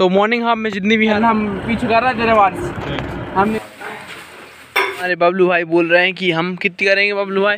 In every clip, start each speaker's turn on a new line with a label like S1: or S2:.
S1: तो morning half में जितनी भी है हम पीछे कर रहे थे रिवर्स। हमने अरे बबलू भाई बोल रहे हैं कि हम कितनी करेंगे बबलू भाई?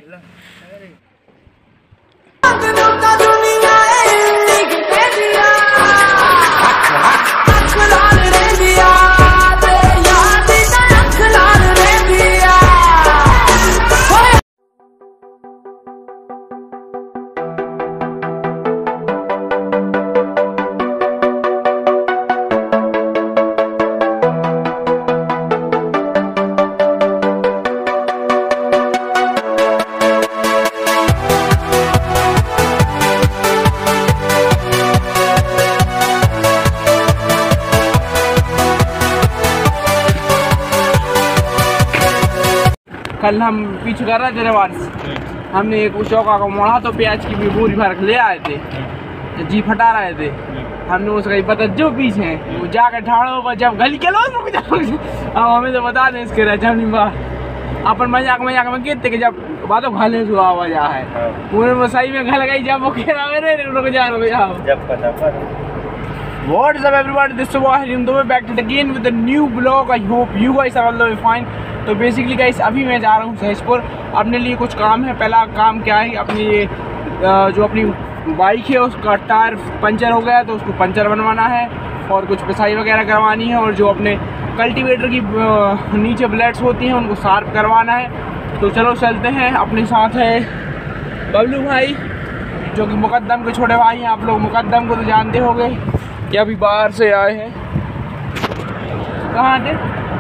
S1: कल हम पीछे कर रहे थे रिवर्स। हमने एक चौका को मोड़ा तो प्याज की भी बोरी भर ले आए थे, जी फटा रहे थे। हमने उसका पता जो पीछे है वो जाकर ठाड़ो जब गली के लोग अब हमें तो बता दें इसके अपन मजाक में कहते कि जब बातों खाले से आवाज है वो सही में घर गई जब वो कह रहा रुक जाओ जब पता What is up everybody, this is Wahid back again with a new vlog. I hope you guys are all fine. तो बेसिकली गाइस अभी मैं जा रहा हूँ सहजपुर, अपने लिए कुछ काम है। पहला काम क्या है, अपनी ये जो अपनी बाइक है उसका टायर पंचर हो गया तो उसको पंचर बनवाना है और कुछ पिसाई वगैरह करवानी है और जो अपने कल्टीवेटर की नीचे ब्लेड्स होती हैं उनको शार्प करवाना है। तो चलो चलते हैं। अपने साथ है बबलू भाई जो कि मुकद्दम के छोटे भाई हैं। आप लोग मुकद्दम को तो जानते होंगे कि अभी बाहर से आए हैं। कहाँ थे?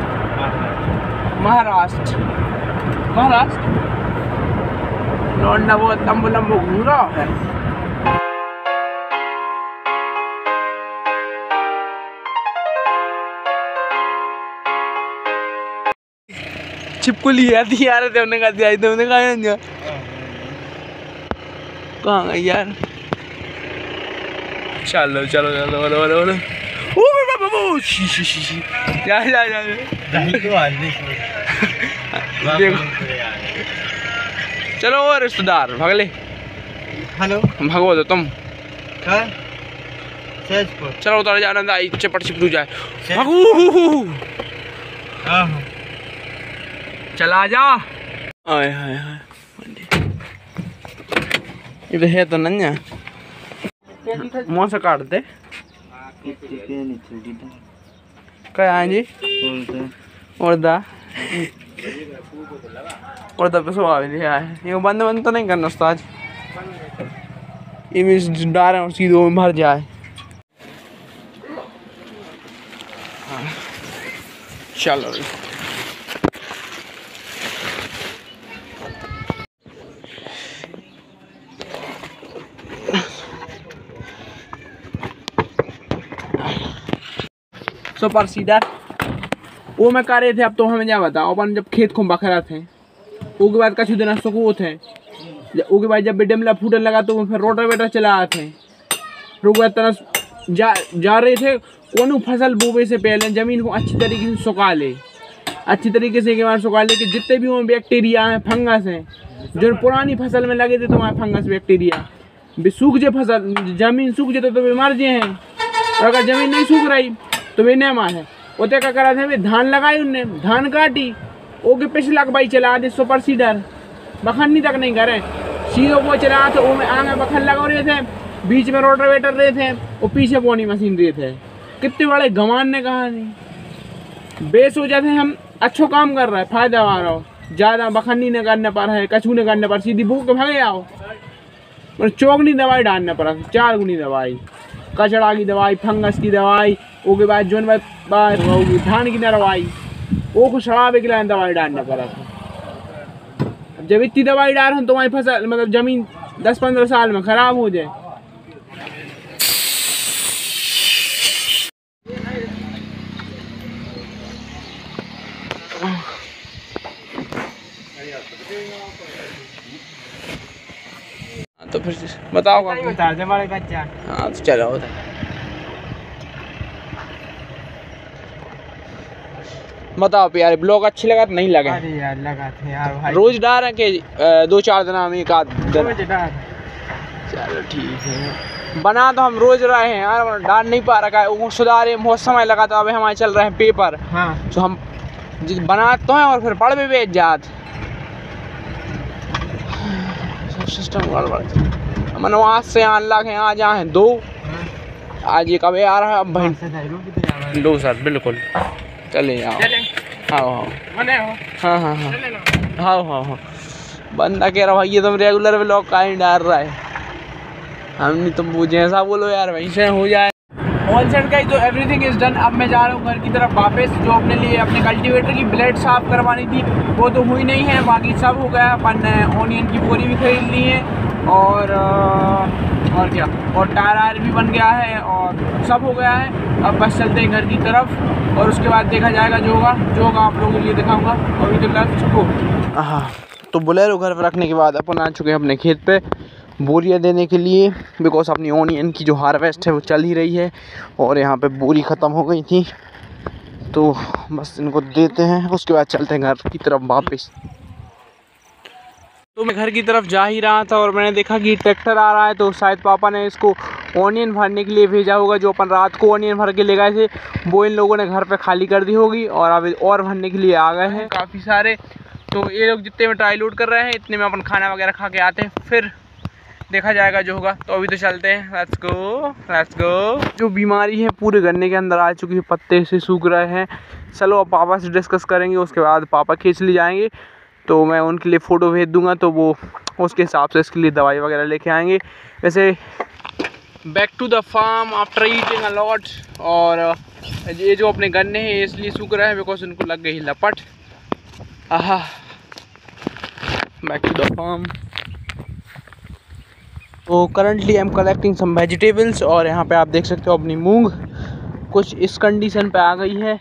S1: महाराष्ट्र लौंडा वो लंबो घूम रहा है। छिपकुली आती आ रहे थे, उन्होंने कहा आई थे, उन्होंने कहा कहाँ गई यार? चलो चलो चलो बोलो बोलो बोलो जा देखो चलो वो रिश्तेदार भगले। हेलो भगो दो तुम चलो उतर जाना दाई चपट चिपटू जाए भगू चला जा। आए हाय हाय इधर है तो नन्या मुँह से काट दे क्या जी और पे सुहा भी दिया है। ये बंद तो नहीं करना उस्ताद, ये डाल रहे हैं सीधे में भर जाए। चलो सुपर सीडर वो मैं कर रहे थे। अब तो हमें क्या बताओ, अपन जब खेत को बखरा थे उसके बाद कछु दिन सुकून थे, उसके बाद जब डमला फूटने लगा तो फिर रोटावेटर चला थे। रुक तरह जा रहे थे कोनो फसल बोने से पहले ज़मीन को अच्छी तरीके से सुखा ले, अच्छी तरीके से सुखा ले कि जितने भी वहाँ बैक्टीरिया हैं फंगस हैं जो पुरानी फसल में लगे थे तो वहाँ फंगस बैक्टीरिया सूख जाए, फसल ज़मीन सूख जाते तो बीमार जे हैं। और अगर ज़मीन नहीं सूख रही तो वे नहीं मार है। उतने क्या करा था, धान लगाई उनने, धान काटी ओके पिछला भाई चला दे सुपर सीडर, बखन्नी तक नहीं करे सीधो वो चला तो वो में आगे बखन लगा रहे थे, बीच में रोटावेटर रहे थे और पीछे बोनी मशीन रहे थे। कितने बड़े गमान ने कहा नहीं बेस हो जाते हम अच्छो काम कर रहा है, फायदा आ रहा हो, ज़्यादा बखन्नी न करने पर है, कछू न करने पर सीधी भूख भागे आओ। और चौगनी दवाई डालने पर 4 गुनी दवाई, कचड़ा की दवाई, फंगस की दवाई, उसके बाद जो धान की दवाई वो को सड़ावे के लिए दवाई डालना पड़ा था। जब इतनी दवाई डाल रहे तो तुम्हारी फसल मतलब जमीन 10-15 साल में खराब हो जाए। तो फिर बताओ बता दे हमारे बच्चा। हाँ तो चलो बताओ यार, ब्लॉग अच्छी लगा तो नहीं लगा? अरे यार लगा थे यार भाई, रोज डाल रहे के 2-4 दिन में एक आध दिन। चलो ठीक है बना तो हम रोज रहे हैं यार, डाल नहीं पा रखा है, वो सुधारे बहुत समय लगा। तो अभी हमारे चल रहे हैं पेपर। हाँ। तो हम बना तो हैं और फिर पढ़ भी बेच जात सिस्टम गड़बड़। मनवास से यहाँ अल्लाह के यहाँ जहाँ हैं 2, आज ये कभी आ रहा है। अब भाई 2 सर बिल्कुल चले आओ। हाँ हाँ हाँ हाँ हाँ हाँ। बंदा कह रहा भाई ये तुम रेगुलर ब्लॉग का ही डाल रहा है, हम नहीं तुम वो जैसा बोलो यार वहीं से हो जाए। ऑल सेट का ही तो एवरीथिंग इज डन। अब मैं जा रहा हूँ घर की तरफ वापस। जो अपने लिए अपने कल्टीवेटर की ब्लेड साफ करवानी थी वो तो हुई नहीं है, बाकी सब हो गया। अपन ने ऑनियन की बोरी भी खरीद ली है और क्या, और टायर भी बन गया है और सब हो गया है। अब बस चलते हैं घर की तरफ और उसके बाद देखा जाएगा जो होगा आप लोगों के लिए दिखाऊँगा। अभी तो लेट्स गो। हाँ, तो बोलेरो घर पर रखने के बाद अपन आ चुके हैं अपने खेत पे बोरियां देने के लिए, बिकॉज अपनी ऑनियन की जो हार्वेस्ट है वो चल ही रही है और यहाँ पे बोरी ख़त्म हो गई थी, तो बस इनको देते हैं। उसके बाद चलते हैं घर की तरफ वापस। तो मैं घर की तरफ जा ही रहा था और मैंने देखा कि ट्रैक्टर आ रहा है, तो शायद पापा ने इसको ऑनियन भरने के लिए भेजा होगा। जो अपन रात को ऑनियन भर के ले गए थे वो इन लोगों ने घर पे खाली कर दी होगी और अब और भरने के लिए आ गए हैं काफ़ी सारे। तो ये लोग जितने में ट्राई लोड कर रहे हैं इतने में अपन खाना वगैरह खा के आते हैं, फिर देखा जाएगा जो होगा। तो अभी तो चलते हैं, लेट्स गो। जो बीमारी है पूरे गन्ने के अंदर आ चुकी है, पत्ते से सूख रहे हैं। चलो अब पापा से डिस्कस करेंगे, उसके बाद पापा खींच ले जाएंगे तो मैं उनके लिए फ़ोटो भेज दूंगा, तो वो उसके हिसाब से इसके लिए दवाई वगैरह लेके आएंगे। वैसे back to the farm after eating a lot. और ये जो अपने गन्ने हैं इसलिए सूख रहे हैं बिकॉज उनको लग गई लपट। Aha, back to the farm. तो currently I am collecting some vegetables और यहाँ पे आप देख सकते हो अपनी मूंग कुछ इस कंडीशन पे आ गई है।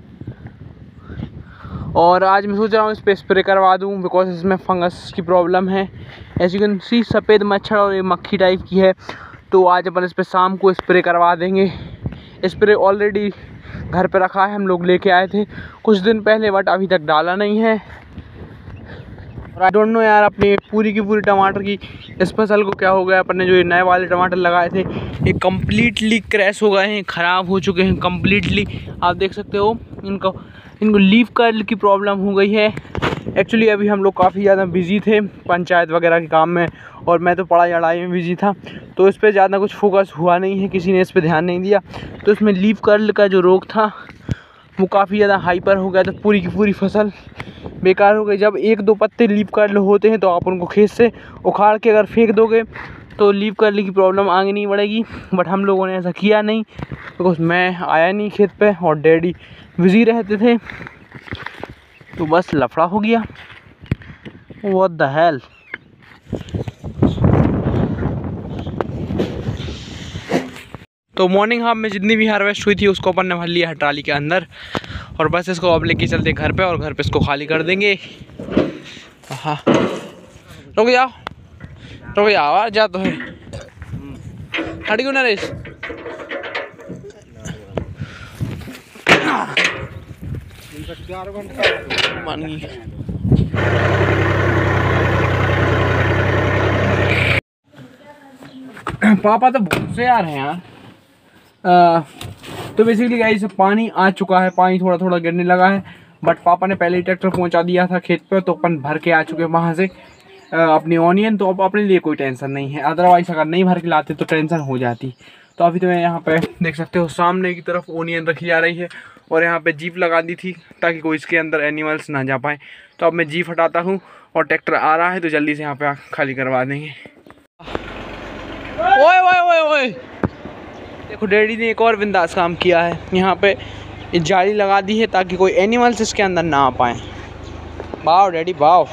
S1: और आज मैं सोच रहा हूँ इस पर स्प्रे करवा दूँ बिकॉज इसमें फंगस की प्रॉब्लम है। एज यू कैन सी सफ़ेद मच्छर और ये मक्खी टाइप की है, तो आज अपन इस पर शाम को स्प्रे करवा देंगे। स्प्रे ऑलरेडी घर पे रखा है, हम लोग लेके आए थे कुछ दिन पहले, बट अभी तक डाला नहीं है। और आई डोंट नो यार अपनी पूरी की पूरी टमाटर की इस फसल को क्या हो गया। अपन ने जो ये नए वाले टमाटर लगाए थे ये कम्प्लीटली क्रैश हो गए हैं, ख़राब हो चुके हैं कम्प्लीटली। आप देख सकते हो इनको लीफ कर्ल की प्रॉब्लम हो गई है। एक्चुअली अभी हम लोग काफ़ी ज़्यादा बिजी थे पंचायत वगैरह के काम में और मैं तो पढ़ाई अड़ाई में बिजी था, तो इस पर ज़्यादा कुछ फोकस हुआ नहीं है, किसी ने इस पर ध्यान नहीं दिया। तो इसमें लीफ कर्ल का जो रोग था वो काफ़ी ज़्यादा हाइपर हो गया, तो पूरी की पूरी फसल बेकार हो गई। जब 1-2 पत्ते लीफ कर्ल होते हैं तो आप उनको खेत से उखाड़ के अगर फेंक दोगे तो लीफ कर्ल की प्रॉब्लम आगे नहीं बढ़ेगी, बट हम लोगों ने ऐसा किया नहीं बिकॉज मैं आया नहीं खेत पे और डैडी बिज़ी रहते थे, तो बस लफड़ा हो गया। What the hell. तो मॉर्निंग हाफ में जितनी भी हार्वेस्ट हुई थी उसको अपन ने भर लिया है ट्राली के अंदर और बस इसको अब लेके चलते घर पे और घर पे इसको खाली कर देंगे। हाँ, रुक जाओ यार, जा तो है हट क्यों नरेश। पापा तो बहुत से यार हैं यार। तो बेसिकली गाइस पानी आ चुका है, पानी थोड़ा थोड़ा गिरने लगा है, बट पापा ने पहले ही ट्रैक्टर पहुंचा दिया था खेत पे, तो अपन भर के आ चुके हैं वहाँ से अपनी ऑनियन। तो अब अपने लिए कोई टेंशन नहीं है, अदरवाइज अगर नहीं भर के लाते तो टेंशन हो जाती। तो अभी तो मैं यहाँ पे देख सकते हो सामने की तरफ ऑनियन रखी जा रही है और यहाँ पे जीप लगा दी थी ताकि कोई इसके अंदर एनिमल्स ना जा पाए। तो अब मैं जीप हटाता हूँ और ट्रैक्टर आ रहा है तो जल्दी से यहाँ पे खाली करवा देंगे। ओए ओए ओए ओए, देखो डैडी ने एक और बिंदास काम किया है, यहाँ पे जाली लगा दी है ताकि कोई एनिमल्स इसके अंदर ना आ पाए। Wow daddy wow.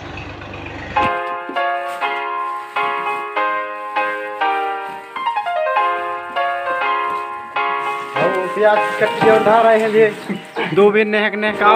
S1: प्याज कट के उठा रहे हैं ये 2 दिन नेहकने का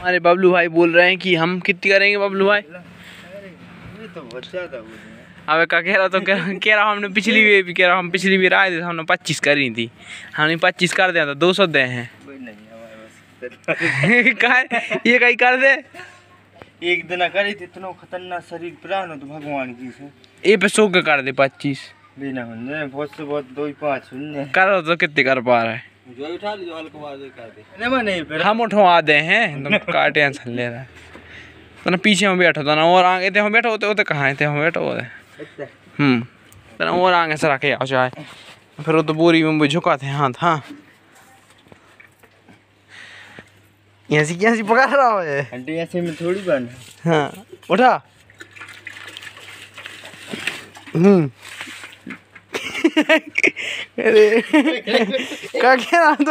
S1: हमारे बबलू भाई बोल रहे हैं कि हम कितनी करेंगे बबलू भाई?
S2: तो बहुत ज्यादा
S1: अब क्या कह रहा तो कह रहा हमने पिछली भी कह रहा हम पिछली भी आए थे हमने 25 करी थी, हमने 25 कर दिया था 200 दे हैं। ये कहीं कर दे
S2: एक दिन करी थी इतना खतरनाक शरीर प्राण तो भगवान की से
S1: ये पे सो के कर दे 25
S2: बिना होने बहुत से बहुत 2-5 होने
S1: कर तो कितने कर पा रहा है?
S2: जो उठा ली जो हल्का मार दे कर दे नहीं फिर
S1: हम उठवा दे हैं तुम का टेंशन ले रहा है तो ना पीछे में बैठो तो ना और आगे थे हम बैठो होते होते कहाँ थे हम बैठो होते तो ना और आगे से रखे आओ चाहे फिर वो तो बोरी में झुकाते हैं हाथ। हाँ ऐसी पकड़ रहा है
S2: आंटी ऐसे में थोड़ी बन।
S1: हाँ उठा अरे का कह रहा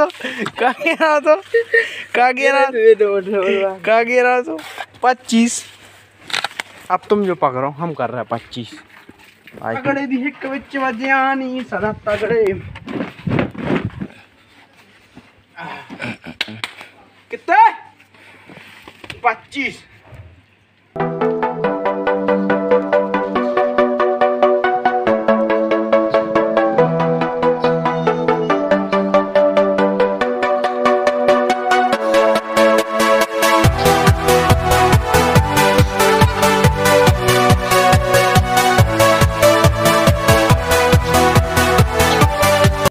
S1: तो 25 अब तुम जो पकड़ो हम कर रहे हैं 25 तगड़े दी हिक विच वज्यानी सदा तगड़े कितने 25